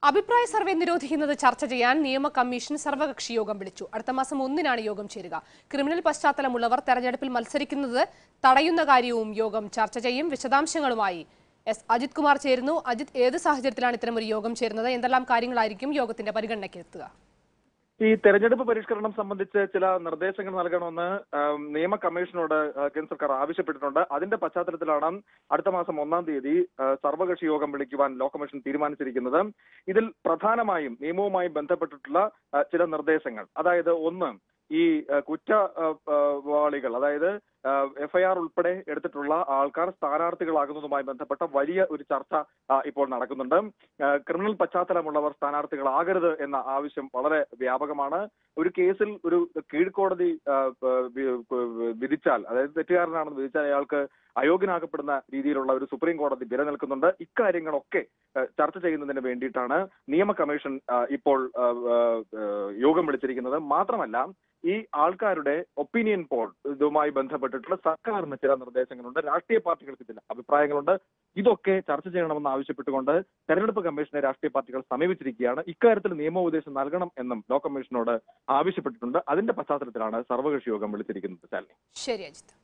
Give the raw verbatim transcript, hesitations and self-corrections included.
അഭിപ്രായ സർവേ നിരോധിക്കുന്നത് ചർച്ച ചെയ്യാൻ നിയമ കമ്മീഷൻ സർവകക്ഷി യോഗം വിളിച്ചു. അടുത്ത മാസം ഒന്നിനാണ് യോഗം ചേരുക. ക്രിമിനൽ പശ്ചാത്തലമുള്ളവർ തെരഞ്ഞെടുപ്പിൽ മത്സരിക്കുന്നത് തടയുന്ന കാര്യവും യോഗം ചർച്ച ചെയ്യും. വിശദാംശങ്ങളുമായി എസ് അജിത് കുമാർ ചേരുന്നു. അജിത്, ഏത് സാഹചര്യത്തിലാണ് ഇത്തരമൊരു യോഗം ചേരുന്നത്? എന്തെല്ലാം കാര്യങ്ങളായിരിക്കും യോഗത്തിന്റെ പരിഗണനയ്ക്ക് എത്തുക? ഈ തെരഞ്ഞെടുപ്പ് പരിഷ്കരണം സംബന്ധിച്ച് ചില നിർദ്ദേശങ്ങൾ നൽകണമെന്ന് നിയമ കമ്മീഷനോട് കേന്ദ്ര സർക്കാർ ആവശ്യപ്പെട്ടിട്ടുണ്ട്. അതിന്റെ പശ്ചാത്തലത്തിലാണ് അടുത്ത മാസം ഒന്നാം തീയതി സർവകക്ഷി യോഗം വിളിക്കുവാൻ ലോ കമ്മീഷൻ തീരുമാനിച്ചിരിക്കുന്നത്. ഇതിൽ പ്രധാനമായും നിയമവുമായി ബന്ധപ്പെട്ടിട്ടുള്ള ചില നിർദ്ദേശങ്ങൾ, അതായത് ഒന്ന്, ഈ കുറ്റവാളികൾ, അതായത് എഫ്ഐആർ ഉൾപ്പെടെ എടുത്തിട്ടുള്ള ആൾക്കാർ സ്ഥാനാർത്ഥികളാകുന്നതുമായി ബന്ധപ്പെട്ട വലിയ ഒരു ചർച്ച ഇപ്പോൾ നടക്കുന്നുണ്ട്. ക്രിമിനൽ പശ്ചാത്തലമുള്ളവർ സ്ഥാനാർത്ഥികളാകരുത് എന്ന ആവശ്യം വളരെ വ്യാപകമാണ്. ഒരു കേസിൽ ഒരു കീഴ്ക്കോടതി വിധിച്ചാൽ, അതായത് തെറ്റുകാരനാണെന്ന് വിധിച്ചാൽ അയാൾക്ക് അയോഗ്യനാക്കപ്പെടുന്ന രീതിയിലുള്ള ഒരു സുപ്രീം കോടതി വില നിൽക്കുന്നുണ്ട്. ഇക്കാര്യങ്ങളൊക്കെ ചർച്ച ചെയ്യുന്നതിന് വേണ്ടിയിട്ടാണ് നിയമ കമ്മീഷൻ ഇപ്പോൾ യോഗം വിളിച്ചിരിക്കുന്നത്. മാത്രമല്ല, ഈ ആൾക്കാരുടെ ഒപ്പീനിയൻ പോൾ ഇതുമായി ബന്ധപ്പെട്ടിട്ടുള്ള സർക്കാരിന് ചില നിർദ്ദേശങ്ങളുണ്ട്, രാഷ്ട്രീയ പാർട്ടികൾക്ക് ചില അഭിപ്രായങ്ങളുണ്ട്. ഇതൊക്കെ ചർച്ച ചെയ്യണമെന്ന് ആവശ്യപ്പെട്ടുകൊണ്ട് തെരഞ്ഞെടുപ്പ് കമ്മീഷനെ രാഷ്ട്രീയ പാർട്ടികൾ സമീപിച്ചിരിക്കുകയാണ്. ഇക്കാര്യത്തിൽ നിയമോപദേശം നൽകണം എന്നും ലോ കമ്മീഷനോട് ആവശ്യപ്പെട്ടിട്ടുണ്ട്. അതിന്റെ പശ്ചാത്തലത്തിലാണ് സർവകക്ഷി യോഗം വിളിച്ചിരിക്കുന്നത്. ശരി അജിത്.